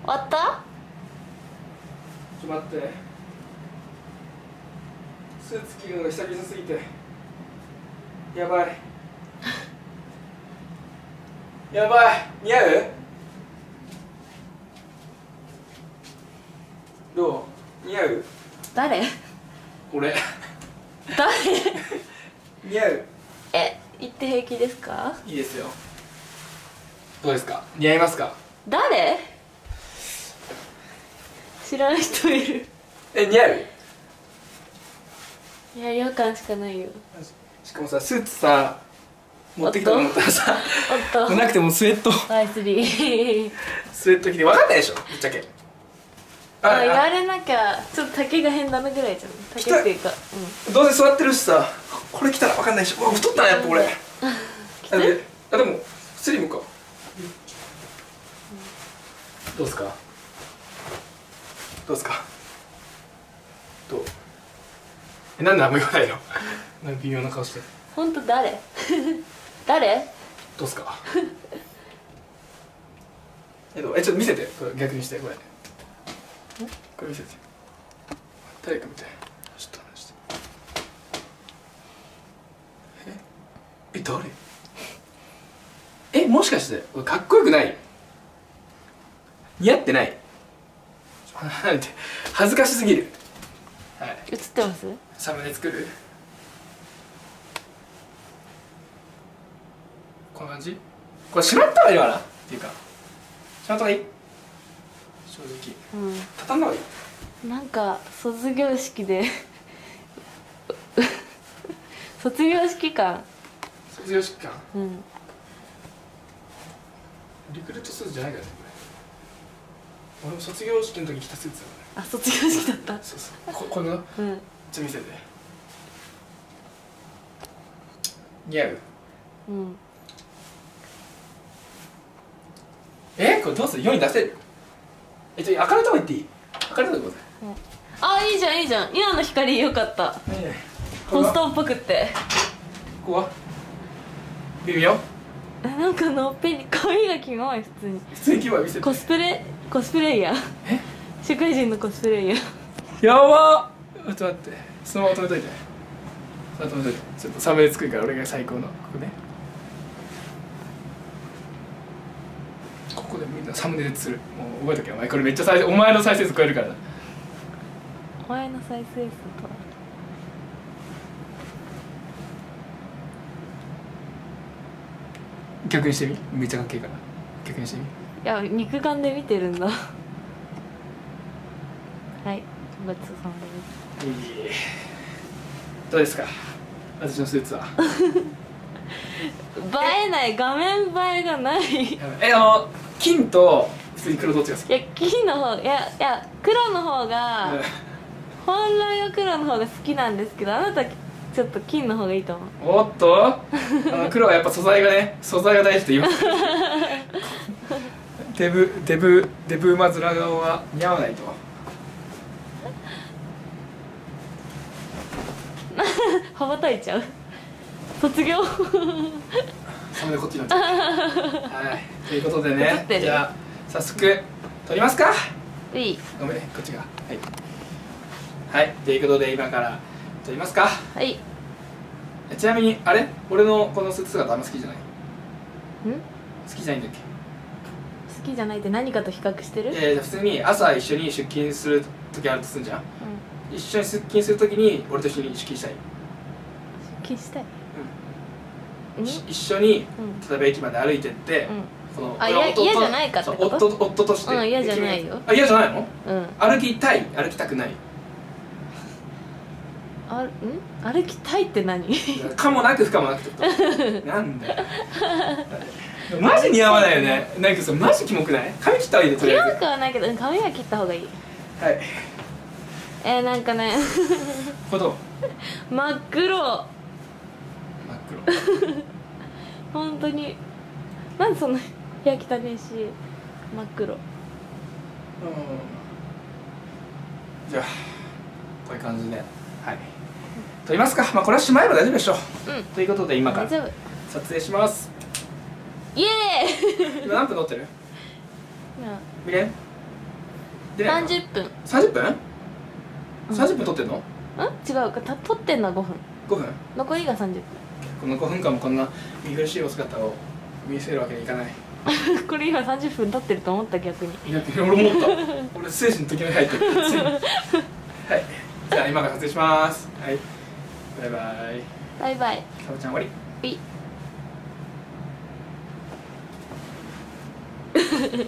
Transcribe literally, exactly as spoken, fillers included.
終わった？ ちょっと待って、スーツ着るのが久々すぎてやばいやばい。似合う？どう？似合う？ 誰？ 俺誰？ 似合う？ え、言って平気ですか？ いいですよ。どうですか？似合いますか？ 誰？知らない人いる。 え、似合う？ いや、違和感しかないよ。 しかもさ、スーツさ持ってきたと思ったらさ、 おっとなくてもスウェットワイスリースウェット着て分かんないでしょ、ぶっちゃけ。 あ、言われなきゃちょっと丈が変だなぐらいじゃん。丈っていうか、 うん、どうせ座ってるしさ、これ着たら分かんないでしょ。うわ、太ったなやっぱ俺。あであでもスリムか。どうすか？どうすか？どう？え、なんであんま言わないの？なんか微妙な顔して。 ほんと誰？誰？ どうすか？え、どう？え、ちょっと見せて、これ逆にしてこれ。これ見せて。誰か見て。ちょっと話して。え？え、誰？え、もしかしてこれかっこよくない？似合ってない？離れて、恥ずかしすぎる。はい。 映ってます？ サムネ作る？こんな感じ？これしまった方がいいかなっていうか、しまった方がいい？正直。うん。畳んだ方がいい？ なんか卒業式で卒業式感。 卒業式感？ うん。 リクルートスーツじゃないからねこれ。俺も卒業式の時着たスーツだからね。 あ、卒業式だった。 そうそう。ここの、うん、ちょっと見せて。似合う？ うん。 え、これどうする？世に出せる？え、ちょっと明るいとこ行っていい？明るいとこ行こうぜ。 あ、いいじゃんいいじゃん。今の光良かった。ホストっぽくって。 ここは微妙？ え、なんかのっぺり髪がキモい。普通に普通にキモい。見せて。 コスプレコスプレイヤー。 え？ 社会人のコスプレイヤー。 やばっ。ちょっと待って、そのまま止めといて。そのまま止めといて。ちょっとサムネ作るから俺が最高のここね。ここでみんなサムネでする。もう覚えとけお前。これめっちゃ再生、お前の再生数超えるからな。 お前の再生数とは。 逆にしてみ。めっちゃかっけえから逆にしてみ。 いや、肉眼で見てるんだ。はい、ごちそうさまです。 いい。どうですか私のスーツは？ 映えない、画面映えがない。 え、あの金と普通に黒どっちが好き？ いや、金の方、いやいや黒の方が、うん、本来は黒の方が好きなんですけど、あなたちょっと金の方がいいと思う。 おっとあの黒はやっぱ素材がね、素材が大事と言いますデブデブデブ馬面顔は似合わないと羽ばたいちゃう。卒業それでこっちになっちゃうはいということでね、じゃあ早速撮りますか。 いい。 ごめんね、こっちがはいはいということで今から撮りますか。 はい。 ちなみにあれ俺のこのスーツ姿あんま好きじゃない？ん？好きじゃないんだっけ？ 好きじゃないって何かと比較してる？ いやいや、普通に朝一緒に出勤する時あるとするんじゃん、うん、一緒に出勤する時に俺と一緒に出勤したい。 出勤したい？ うん、一緒に、うん、例えば駅まで歩いてって、 うん、このあ、嫌じゃないかってこと？ 夫夫として。 うん、嫌じゃないよ。 あ、嫌じゃないの？ うん、 歩きたい、歩きたくない。 あ、ん？歩きたいって何？ かもなく不可もなくってことなんだよマジ似合わないよね。なんかさ、マジキモくない？髪切った方がいいで、とりあえず。 キモくはないけど、髪は切った方がいい。 はい。 えー、なんかねこど真っ黒。 真っ黒本当になんでそんな部屋汚ねえし真っ黒。うん、 じゃあこういう感じではい撮りますか。まあこれはしまえば大丈夫でしょう、うん、ということで今から撮影します。 イエーイ今何分撮ってる？見れん？ 出ないのさんじゅっぷん。 さんじゅっぷん、 うん、 さんじゅっぷん撮ってんの？ ん違うか、た撮ってんのはごふん、 ごふん。 残りがさんじゅっこのごふんかんもこんな見苦しいお姿を見せるわけにいかない。 ぷんこれ今さんじゅっぷん撮ってると思った、逆に。 いや俺も思った俺ステージの時に入ってるついにはい、じゃあ今から撮影します。はい、バイバイ。 バイバイ。 サブちゃん終わり。 ピッ。